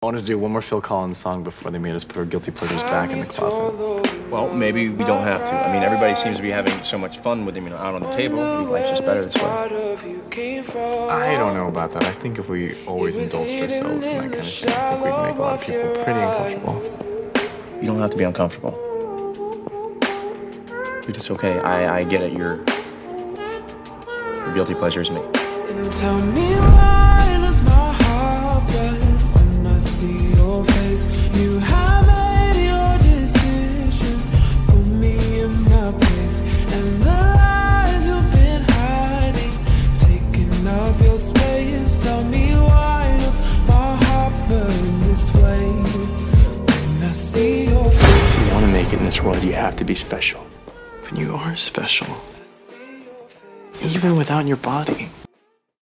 I wanted to do one more Phil Collins song before they made us put our guilty pleasures back in the closet. Well, maybe we don't have to. I mean, everybody seems to be having so much fun with him, out on the table. Maybe life's just better this way. I don't know about that. I think if we always indulged ourselves in that kind of thing, I think we'd make a lot of people pretty uncomfortable. You don't have to be uncomfortable. It's okay. I get it. Your guilty pleasure is me. Tell me why does my heart break when I see your face? You have made your decision, put me in my place, and the lies you've been hiding, taking up your space. Tell me why does my heart burn this way when I see your face? If you want to make it in this world, you have to be special. And you are special. Even without your body.